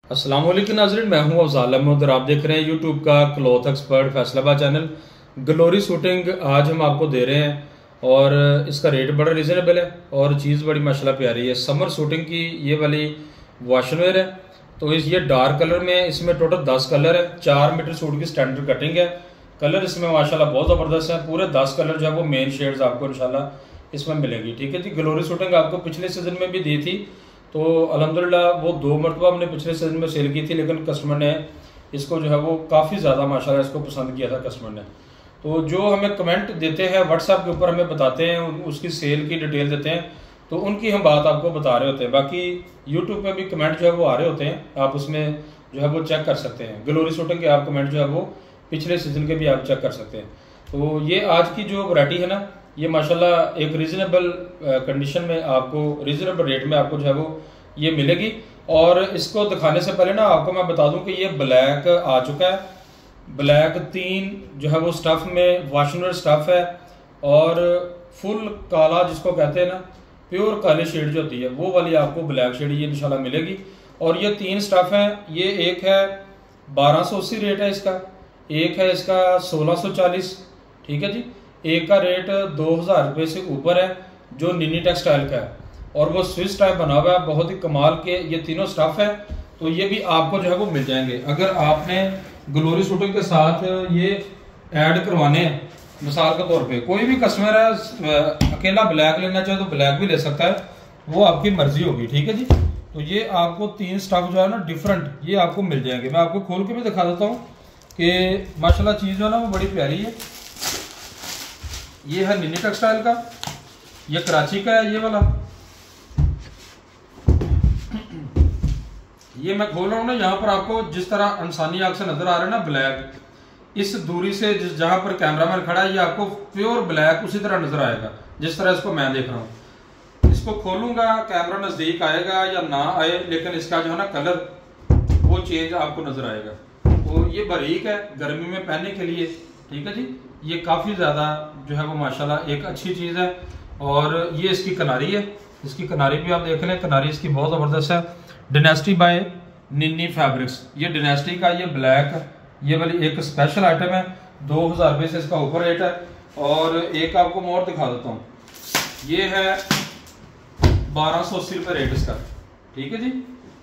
अस्सलाम वालेकुम नाज़रीन, मैं हूं अफ़ज़ाल अहमद और आप देख रहे हैं यूट्यूब का cloth expert Faisalabad channel. Glory suiting आज हम आपको दे रहे हैं और इसका रेट बड़ा रीज़नेबल है और चीज़ बड़ी माशाल्लाह प्यारी है। समर सूटिंग की ये वाली वॉशनवेयर है। तो ये डार्क कलर में, इसमें टोटल 10 कलर है। 4 मीटर सूट की स्टैंडर्ड कटिंग है। कलर इसमें माशाल्लाह बहुत ज़बरदस्त है। पूरे 10 कलर जो है वो मेन शेड्स आपको इंशाल्लाह इसमें मिलेंगी। ठीक है जी। ग्लोरी सूटिंग आपको पिछले सीज़न में भी दी थी, तो अल्हम्दुलिल्लाह वो 2 मरतबा हमने पिछले सीजन में सेल की थी, लेकिन कस्टमर ने इसको जो है वो काफ़ी ज़्यादा माशाल्लाह इसको पसंद किया था कस्टमर ने। तो जो हमें कमेंट देते हैं व्हाट्सएप के ऊपर, हमें बताते हैं, उसकी सेल की डिटेल देते हैं, तो उनकी हम बात आपको बता रहे होते हैं। बाकी यूट्यूब पे भी कमेंट जो है वो आ रहे होते हैं, आप उसमें जो है वो चेक कर सकते हैं। ग्लोरी सूटिंग के आप कमेंट जो है वो पिछले सीजन के भी आप चेक कर सकते हैं। तो ये आज की जो वैरायटी है ना, ये माशाल्लाह एक रीज़नेबल कंडीशन में आपको, रीज़नेबल रेट में आपको जो है वो ये मिलेगी। और इसको दिखाने से पहले ना आपको मैं बता दूं कि ये ब्लैक आ चुका है। ब्लैक 3 जो है वो स्टफ में वॉशनवेयर स्टफ है, और फुल काला जिसको कहते हैं ना, प्योर काली शेड जो होती है वो वाली आपको ब्लैक शेड ये इंशाल्लाह मिलेगी। और ये 3 स्टफ हैं। ये एक है 1280 रेट है इसका, एक है इसका 1640, ठीक है जी। एक का रेट 2000 रुपये से ऊपर है जो निनी टेक्सटाइल का है, और वो स्विच टाइप बना हुआ है, बहुत ही कमाल के ये तीनों स्टफ है। तो ये भी आपको जो है वो मिल जाएंगे। अगर आपने ग्लोरी सूटिंग के साथ ये ऐड करवाने हैं, मिसाल के तौर पे कोई भी कस्टमर है अकेला ब्लैक लेना चाहे तो ब्लैक भी ले सकता है, वो आपकी मर्जी होगी। ठीक है जी। तो ये आपको 3 स्टफ जो है ना डिफरेंट ये आपको मिल जाएंगे। मैं आपको खोल के भी दिखा देता हूँ कि माशाल्लाह चीज़ जो है ना वो बड़ी प्यारी है। ये है निनी टेक्सटाइल का, ये कराची का है ये वाला। ये मैं खोल रहा हूँ ना, यहाँ पर आपको जिस तरह इंसानी आंख से नजर आ रहा है ना ब्लैक, इस दूरी से जहां पर कैमरामैन खड़ा है ये आपको प्योर ब्लैक उसी तरह नजर आएगा जिस तरह इसको मैं देख रहा हूँ। इसको खोलूंगा, कैमरा नजदीक आएगा या ना आए, लेकिन इसका जो है ना कलर वो चेंज आपको नजर आएगा। तो ये बारीक है गर्मी में पहनने के लिए। ठीक है जी। ये काफी ज्यादा जो है वो माशाल्लाह एक अच्छी चीज है। और ये इसकी किनारी है, इसकी किनारी भी आप देख लें, किनारी इसकी बहुत जबरदस्त है। डिनेस्टी बाय निन्नी फैब्रिक्स, ये डिनेस्टी का ये ब्लैक ये वाली एक स्पेशल आइटम है। 2000 रुपये से इसका ऊपर रेट है। और एक आपको मैं और दिखा देता हूँ, ये है 1280 रुपये रेट इसका। ठीक है जी।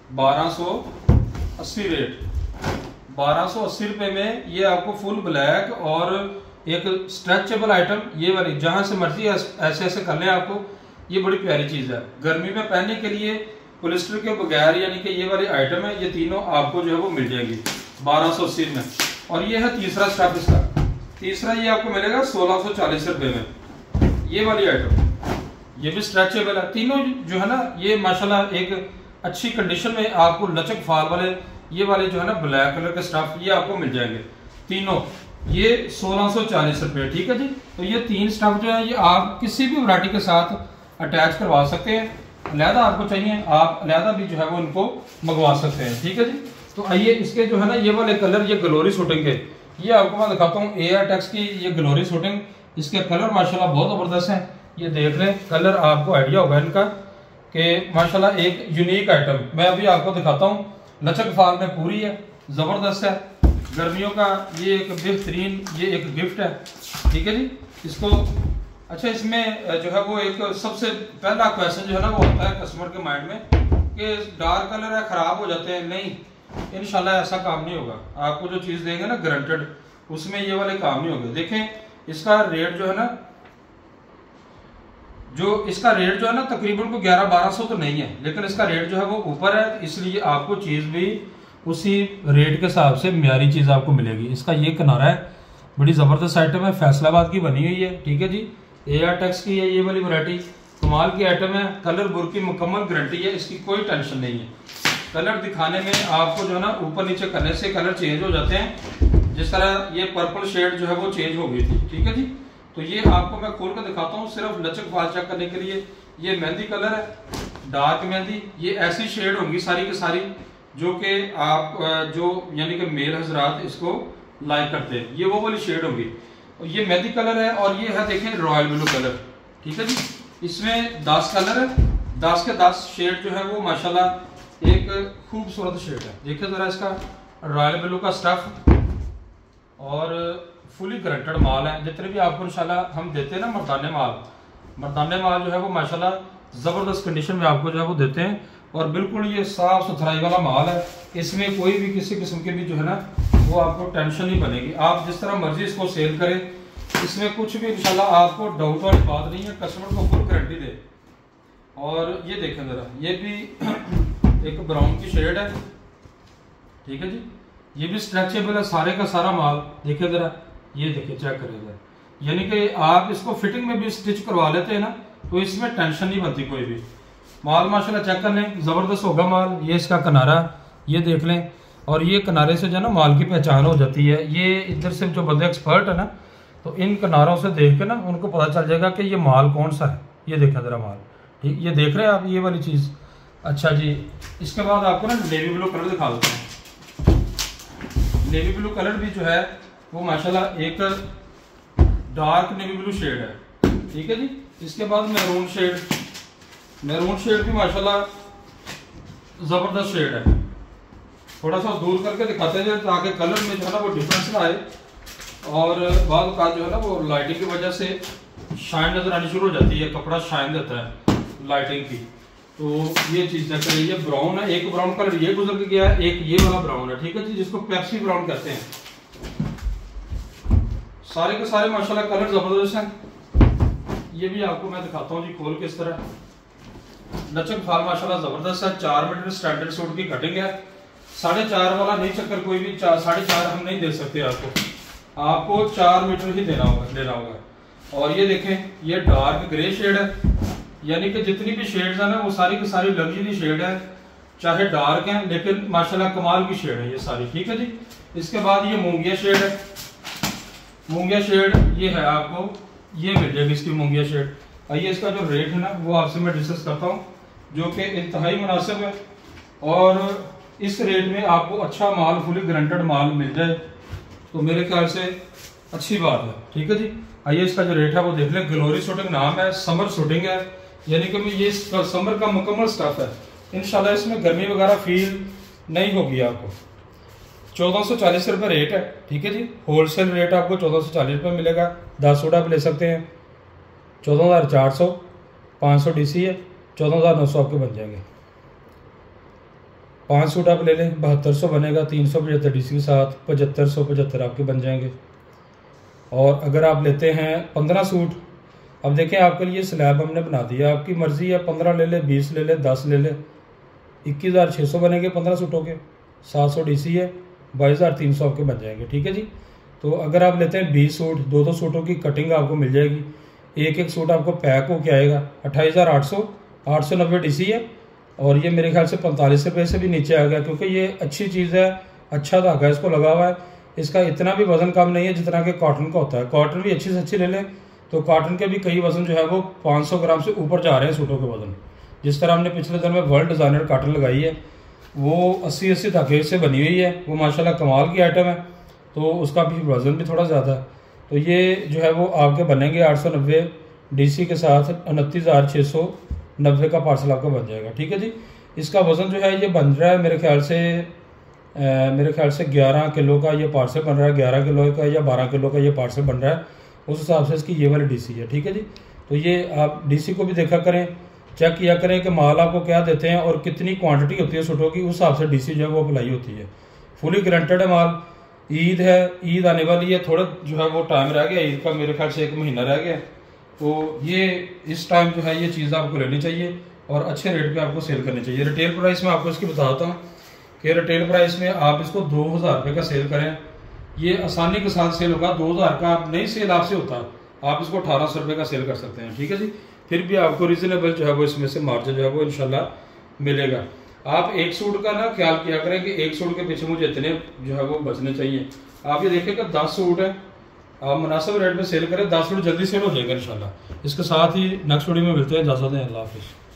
1280 रेट, 1280 रुपये में ये आपको फुल ब्लैक और एक स्ट्रेचेबल आइटम ये वाली, जहां से मर्जी ऐसे ऐसे कर लें आपको। ये बड़ी प्यारी चीज है गर्मी में पहनने के लिए, पॉलिस्टर के बगैर, यानी कि ये वाली आइटम है। ये तीनों आपको जो है वो मिल जाएगी 1280 में। और ये है तीसरा स्टफ इसका, तीसरा ये आपको मिलेगा 1640 रुपये में। ये वाली आइटम ये भी स्ट्रेचेबल है। तीनों जो है ना ये माशाल्लाह एक अच्छी कंडीशन में आपको लचक फाल वाले ये वाले जो है ना ब्लैक कलर के स्टफ ये आपको मिल जाएंगे तीनों। ये 1640 रुपये। ठीक है जी। तो ये 3 स्टफ जो है ये आप किसी भी वैरायटी के साथ अटैच करवा सकते हैं। अलहदा आपको चाहिए आप अलहदा भी जो है वो उनको मंगवा सकते हैं। ठीक है जी। तो आइए इसके जो है ना ये वाले कलर, ये ग्लोरी सूटिंग के, ये आपको मैं दिखाता हूँ। एयरटेक्स की ये ग्लोरी सूटिंग, इसके कलर माशाल्लाह बहुत ज़बरदस्त हैं। ये देख लें कलर, आपको आइडिया होगा इनका कि माशाल्लाह एक यूनिक आइटम मैं अभी आपको दिखाता हूँ। लचक फाल में पूरी है, ज़बरदस्त है। गर्मियों का ये एक बेहतरीन ये एक गिफ्ट है। ठीक है जी। इसको अच्छा, इसमें जो है वो एक सबसे पहला क्वेश्चन जो है ना वो होता है कस्टमर के माइंड में कि डार्क कलर है खराब हो जाते हैं। नहीं, इंशाल्लाह ऐसा काम नहीं होगा। आपको जो चीज देंगे ना गारंटेड, उसमें ये वाले काम नहीं होंगे। देखें इसका रेट जो है ना, इसका रेट जो है ना तकरीबन को 1100-1200 तो नहीं है, लेकिन इसका रेट जो है वो ऊपर है, इसलिए आपको चीज भी उसी रेट के हिसाब से म्यारी चीज आपको मिलेगी। इसका ये किनारा है, बड़ी जबरदस्त आइटम है, फैसलाबाद की बनी हुई है। ठीक है जी। एयरटेक्स की है ये वाली वैरायटी, कमाल की आइटम है। कलर बुर की मुकम्मल गारंटी है, इसकी कोई टेंशन नहीं है। कलर दिखाने में आपको जो है ना ऊपर नीचे करने से कलर चेंज हो जाते हैं। जिस तरह ये पर्पल शेड जो है वो चेंज हो गई थी। ठीक है जी। तो ये आपको मैं खोल कर दिखाता हूँ सिर्फ लचक फाल चेक करने के लिए। ये मेहंदी कलर है, डार्क मेहंदी। ये ऐसी शेड होंगी सारी की सारी जो कि आप जो यानी कि मेल हजरात इसको लाइक करते हैं, ये वो वाली शेड होगी। ये मेहंदी कलर है, और ये है देखें रॉयल ब्लू कलर। ठीक है जी। इसमें 10 कलर है, 10 के 10 शेड जो है वो माशाल्लाह एक खूबसूरत शेड है। देखिए ज़रा इसका रॉयल ब्लू का स्टफ और फुली गारंटेड माल है। जितने भी आपको इंशाल्लाह हम देते हैं ना मर्दाने माल जो है वो माशाल्लाह ज़बरदस्त कंडीशन में आपको जो है वो देते हैं और बिल्कुल ये साफ़ सुथराई वाला माल है। इसमें कोई भी किसी किस्म की भी जो है ना वो आपको टेंशन नहीं बनेगी। आप जिस तरह मर्जी इसको सेल करें, इसमें कुछ भी इंशाल्लाह आपको डाउट वाली बात नहीं है। कस्टमर को फुल गारंटी दे। और ये देखें ज़रा, ये भी एक ब्राउन की शेड है, ठीक है जी। ये भी स्ट्रेचेबल है सारे का सारा माल। देखिए ज़रा, ये देखिए, चेक करिए ज़रा, यानी कि आप इसको फिटिंग में भी स्टिच करवा लेते हैं ना तो इसमें टेंशन नहीं बनती कोई भी। माल माशाल्लाह चेक कर लें, ज़बरदस्त होगा माल। ये इसका किनारा ये देख लें और ये किनारे से जो है ना माल की पहचान हो जाती है। ये इधर से जो बंदे एक्सपर्ट है ना तो इन किनारों से देख के ना उनको पता चल जाएगा कि ये माल कौन सा है। ये देखें ज़रा माल, ठीक, ये देख रहे हैं आप ये वाली चीज़। अच्छा जी, इसके बाद आपको ना नेवी ब्लू कलर दिखा देते हैं। नेवी ब्लू कलर भी जो है वो माशाल्लाह एक डार्क नेवी ब्लू शेड है, ठीक है जी। इसके बाद मैरून शेड भी माशाल्लाह ज़बरदस्त शेड है। थोड़ा सा दूर करके दिखाते हैं ताकि कलर में जो है ना वो डिफरेंस ना आए और बाद का जो है ना वो लाइटिंग की वजह से शाइन नज़र आनी शुरू हो जाती है। कपड़ा शाइन देता है लाइटिंग की। तो ये चीज़ देख रही है, ये ब्राउन है, एक ब्राउन कलर ये गुजर के गया है, एक ये वाला ब्राउन है, ठीक है जी, जिसको पेप्सी ब्राउन कहते हैं। सारे के सारे माशाल्लाह कलर ज़बरदस्त हैं। ये भी आपको मैं दिखाता हूँ जी खोल के इस तरह। लचक फाल माशाल्लाह ज़बरदस्त है। 4 मीटर स्टैंडर्ड सूट की कटिंग है। 4.5 वाला नहीं चक्कर कोई भी 4.5 हम नहीं दे सकते आपको 4 मीटर ही लेना होगा। और ये देखें, ये डार्क ग्रे शेड है, यानी कि जितनी भी शेड्स है ना वो सारी की सारी लग्जरी शेड है, चाहे डार्क है लेकिन माशाल्लाह कमाल की शेड है ये सारी, ठीक है जी। इसके बाद ये मूंगिया शेड है। मूंगिया शेड ये है, आपको ये मिल जाएगी इसकी मूंगिया शेड। आइए इसका जो रेट है ना वो आपसे मैं डिस्कस करता हूँ, जो कि इंतहाई मुनासिब है और इस रेट में आपको अच्छा माल, फुली गारंटेड माल मिल जाए तो मेरे ख्याल से अच्छी बात है, ठीक है जी। आइए इसका जो रेट है वो देख लें। ग्लोरी शूटिंग नाम है, समर शूटिंग है, यानी कि ये समर का मुकम्मल स्टफ है। इंशाल्लाह इसमें गर्मी वगैरह फील नहीं होगी आपको। 1440 रुपये रेट है, ठीक है जी। होलसेल रेट आपको 1440 रुपये मिलेगा। 10 सूट आप ले सकते हैं। 14,400, 500 DC है, 14,900 आपके बन जाएंगे। 5 सूट आप ले लें 7200 बनेगा, 375 DC के साथ 7575 आपके बन जाएंगे। और अगर आप लेते हैं 15 सूट, अब देखें आपके लिए स्लैब हमने बना दिया, आपकी मर्ज़ी है 15 ले ले, 20 ले ले, 10 ले ले, 21,600 बनेंगे 15 सूटों के, 700 DC है, 22,300 आपके बन जाएंगे, ठीक है जी। तो अगर आप लेते हैं 20 सूट, 2-2 सूटों की कटिंग आपको मिल जाएगी। एक सूट आपको पैक होके आएगा 28,800, 890 DC है। और ये मेरे ख्याल से 45 रुपये से भी नीचे आ गया, क्योंकि ये अच्छी चीज़ है, अच्छा धागा इसको लगा हुआ है। इसका इतना भी वजन कम नहीं है जितना कि कॉटन का होता है। कॉटन भी अच्छी से अच्छी ले लें तो कॉटन के भी कई वजन जो है वो 500 ग्राम से ऊपर जा रहे हैं सूटों के वजन। जिस तरह हमने पिछले दिन में वर्ल्ड डिज़ाइनर कॉटन लगाई है वो 80-80 धागे से बनी हुई है, वो माशाल्लाह कमाल की आइटम है, तो उसका भी वज़न भी थोड़ा ज़्यादा है। तो ये जो है वो आपके बनेंगे 890 DC के साथ 29,690 का पार्सल आपका बन जाएगा, ठीक है जी। इसका वज़न जो है ये बन रहा है मेरे ख्याल से 11 किलो का ये पार्सल बन रहा है, 11 किलो का या 12 किलो का ये पार्सल बन रहा है। उस हिसाब से इसकी ये वाली DC है, ठीक है जी। तो ये आप DC को भी देखा करें, चेक किया करें कि माल आपको क्या देते हैं और कितनी क्वांटिटी होती है सूटों की, उस हिसाब से DC जो है वो अप्लाई होती है। फुली गारंटेड है माल। ईद है, ईद आने वाली है, थोड़ा जो है वो टाइम रह गया, ईद का मेरे ख्याल से 1 महीना रह गया। तो ये इस टाइम जो है ये चीज़ आपको लेनी चाहिए और अच्छे रेट पे आपको सेल करनी चाहिए। रिटेल प्राइस में आपको इसकी बताता हूँ कि रिटेल प्राइस में आप इसको 2,000 रुपये का सेल करें, ये आसानी के साथ सेल होगा। 2,000 का आप नहीं सेल आपसे होता, आप इसको 1,800 रुपये का सेल कर सकते हैं, ठीक है जी। फिर भी आपको रीजनेबल जो है वो इसमें से मार्जिन जो है वो इंशाल्लाह मिलेगा। आप एक सूट का ना ख्याल किया करें कि एक सूट के पीछे मुझे इतने जो है वो बचने चाहिए। आप ये देखें कि 10 सूट है, आप मुनासिब रेट में सेल करें, 10 सूट जल्दी सेल हो जाएगा इंशाल्लाह। इसके साथ ही नेक्स्ट वीडियो में मिलते हैं, इजाज़त दें, अल्लाह हाफिज़।